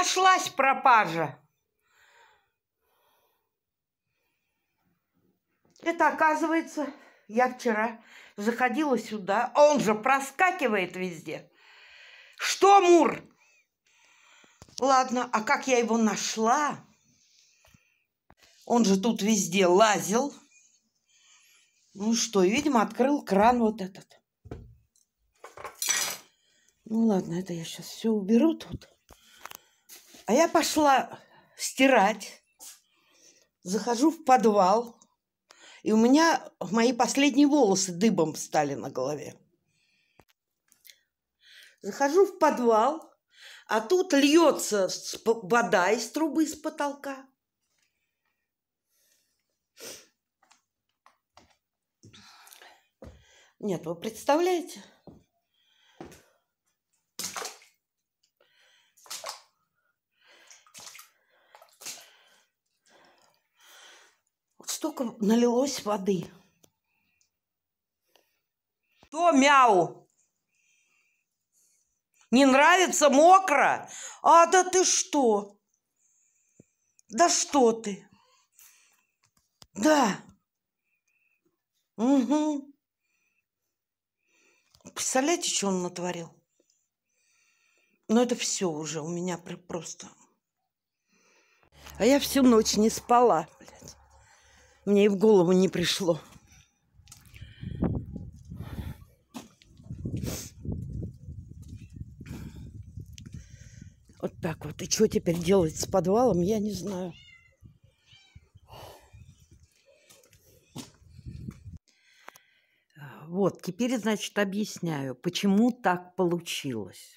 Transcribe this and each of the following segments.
Нашлась пропажа. Это, оказывается, я вчера заходила сюда, а он же проскакивает везде. Что, Мур? Ладно, а как я его нашла? Он же тут везде лазил. Ну что, видимо, открыл кран вот этот. Ну ладно, это я сейчас все уберу тут. А я пошла стирать. Захожу в подвал. И у меня мои последние волосы дыбом встали на голове. Захожу в подвал, а тут льется вода из трубы с потолка. Нет, вы представляете? Вот столько налилось воды. Что, мяу? Не нравится мокро? А, да ты что? Да что ты? Да. Угу. Представляете, что он натворил? Ну, это все уже у меня просто... А я всю ночь не спала, блядь. Мне и в голову не пришло. Вот так вот. И что теперь делать с подвалом, я не знаю. Вот, теперь, значит, объясняю, почему так получилось.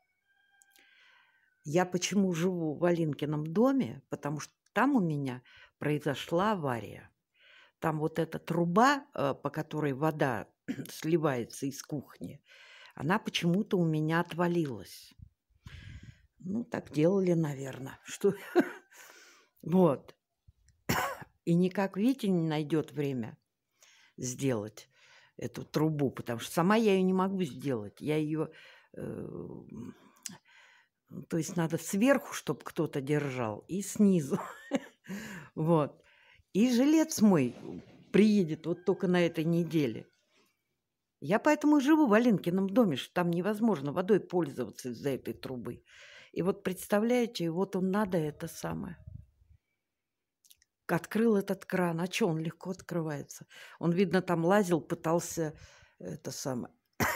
Я почему живу в Алинкином доме, потому что там у меня произошла авария. Там вот эта труба, по которой вода сливается из кухни, она почему-то у меня отвалилась. Ну, так делали, наверное. Что? Вот. И никак Витя не найдет время сделать эту трубу, потому что сама я ее не могу сделать. Я ее... то есть надо сверху, чтобы кто-то держал, и снизу. Вот. И жилец мой приедет вот только на этой неделе. Я поэтому и живу в Алинкином доме, что там невозможно водой пользоваться из-за этой трубы. И вот представляете, вот он надо это самое. Открыл этот кран. А что, он легко открывается? Он, видно, там лазил, пытался это самое...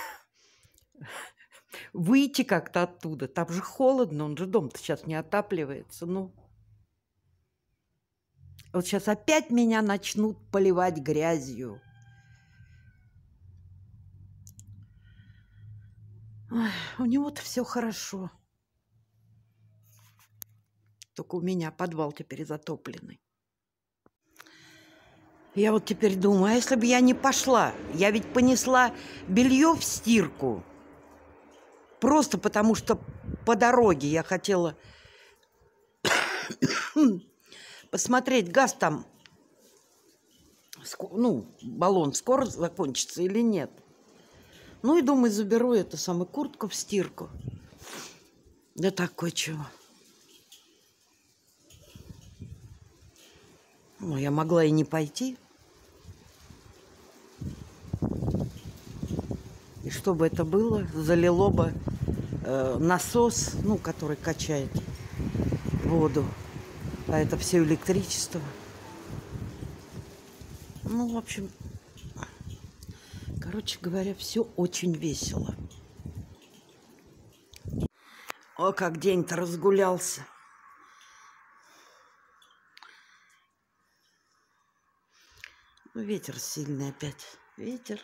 выйти как-то оттуда. Там же холодно, он же дом-то сейчас не отапливается. Ну, вот сейчас опять меня начнут поливать грязью. Ой, у него-то все хорошо. Только у меня подвал теперь затопленный. Я вот теперь думаю, а если бы я не пошла? Я ведь понесла белье в стирку. Просто потому что по дороге я хотела посмотреть, газ там, ну, баллон скоро закончится или нет. Ну и думаю, заберу эту самую куртку в стирку. Да такой чего. Ну, я могла и не пойти. И чтобы это было, залило бы насос, ну, который качает воду. А это все электричество. Ну, в общем, короче говоря, все очень весело. О, как день-то разгулялся. Ветер сильный опять. Ветер.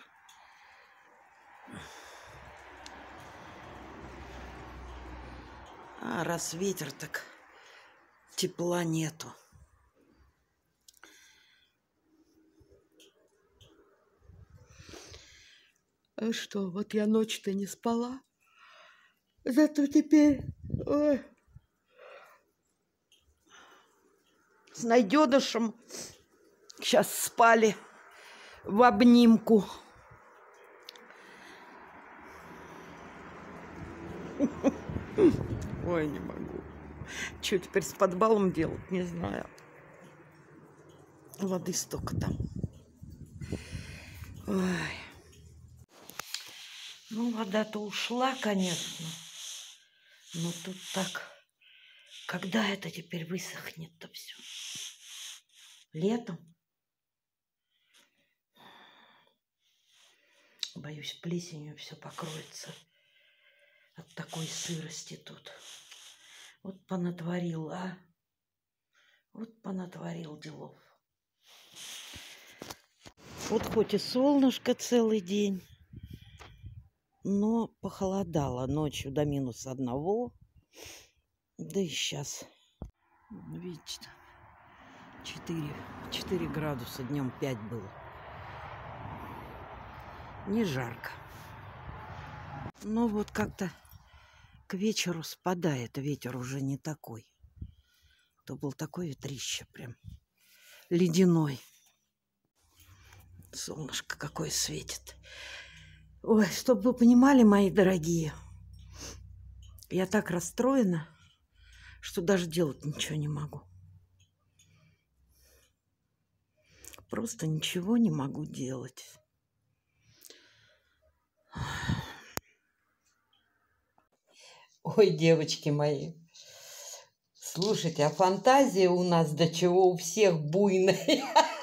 А раз ветер, так тепла нету. А что, вот я ночь-то не спала. Зато теперь... Ой, с найденышем сейчас спали в обнимку. Ой, не могу. Что теперь с подвалом делать, не знаю. Воды столько там. Ой. Ну, вода-то ушла, конечно. Но тут так... Когда это теперь высохнет-то все? Летом? Боюсь, плесенью все покроется от такой сырости тут. Вот понатворил, а? Вот понатворил делов. Вот хоть и солнышко целый день, но похолодало ночью до -1. Да и сейчас. Видите, 4 градуса, днем 5 было. Не жарко. Но вот как-то к вечеру спадает. Ветер уже не такой. То был такой ветрище прям ледяной. Солнышко какое светит. Ой, чтобы вы понимали, мои дорогие, я так расстроена, что даже делать ничего не могу. Просто ничего не могу делать. Ой, девочки мои, слушайте, а фантазия у нас до чего у всех буйная.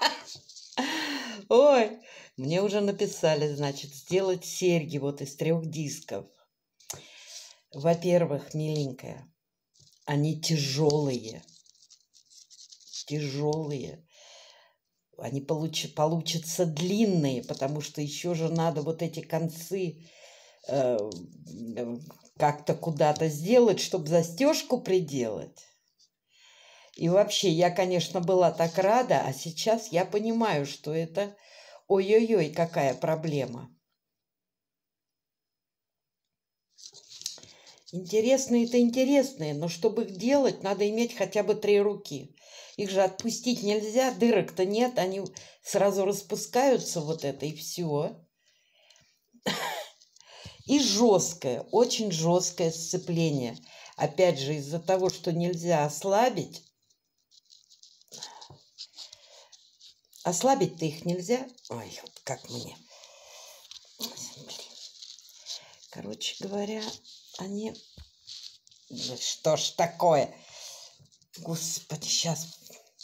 Ой, мне уже написали, значит, сделать серьги вот из 3 дисков. Во-первых, миленькая, они тяжелые. Тяжелые. Они получатся длинные, потому что еще же надо вот эти концы как-то куда-то сделать, чтобы застежку приделать. И вообще, я, конечно, была так рада, а сейчас я понимаю, что это ой-ой-ой, какая проблема. Интересные-то интересные, но чтобы их делать, надо иметь хотя бы 3 руки. Их же отпустить нельзя, дырок-то нет, они сразу распускаются вот это и все. И жесткое, очень жесткое сцепление. Опять же, из-за того, что нельзя ослабить. Ослабить-то их нельзя. Ой, вот как мне. Короче говоря, они... Да что ж такое? Господи, сейчас...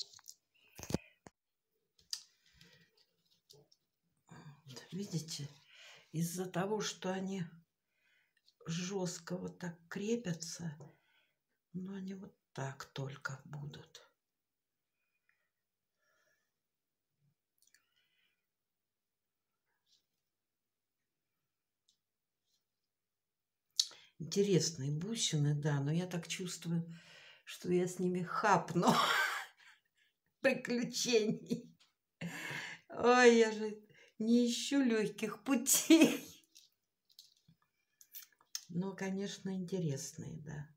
Видите? Из-за того, что они жестко вот так крепятся, но они вот так только будут. Интересные бусины, да, но я так чувствую, что я с ними хапну приключений. Ой, я же не ищу легких путей. Но, конечно, интересные, да.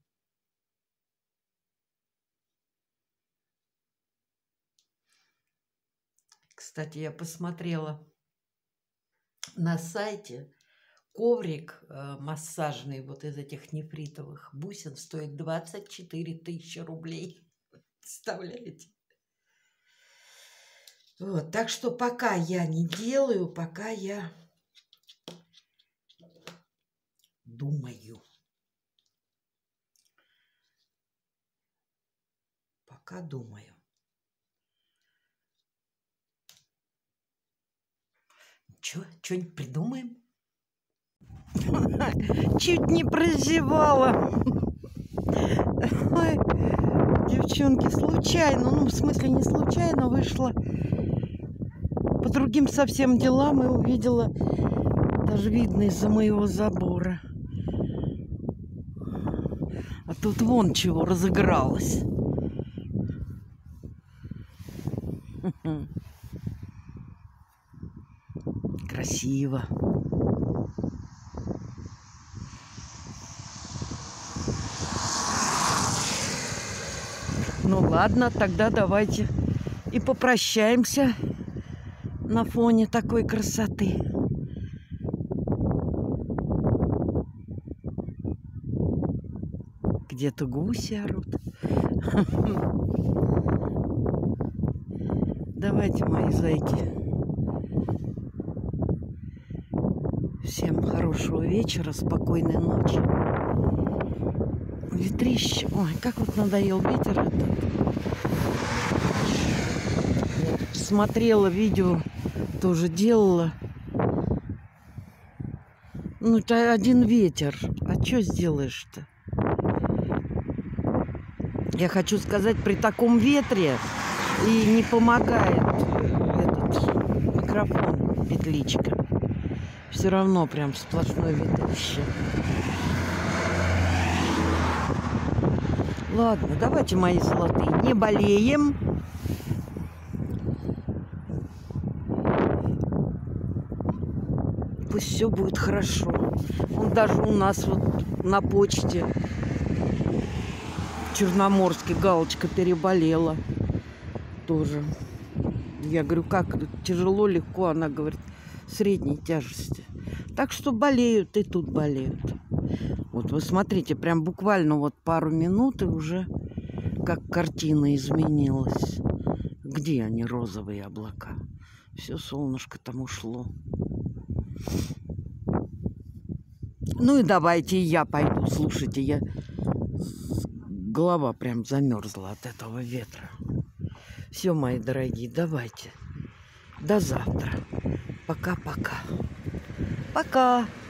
Кстати, я посмотрела на сайте, коврик массажный вот из этих нефритовых бусин стоит 24 000 рублей. Представляете? Вот, так что пока я не делаю, пока я думаю. Пока думаю. Что-нибудь придумаем? Чуть не прозевала. Ой, девчонки, случайно, ну, в смысле, не случайно вышла по другим совсем делам и увидела, даже видно из-за моего забора. А тут вон чего разыгралось. Красиво. Ну ладно, тогда давайте и попрощаемся на фоне такой красоты. где-то гуси орут. Давайте, мои зайки. Всем хорошего вечера, спокойной ночи. Ветрище. Ой, как вот надоел ветер этот. Смотрела видео, тоже делала. Ну, это один ветер. А что сделаешь-то? Я хочу сказать, при таком ветре и не помогает этот микрофон, петличка. Все равно прям сплошное ветрище. Ладно, давайте, мои золотые, не болеем. Пусть все будет хорошо. Он даже у нас вот на почте Черноморский галочка переболела тоже. Я говорю, как тяжело, легко? Она говорит, средней тяжести. Так что болеют и тут болеют. Вот вы смотрите, прям буквально вот пару минут и уже как картина изменилась. Где они, розовые облака? Все солнышко там ушло. Ну и давайте я пойду. Слушайте, голова прям замерзла от этого ветра. Все, мои дорогие, давайте. До завтра. Пока-пока. Пока.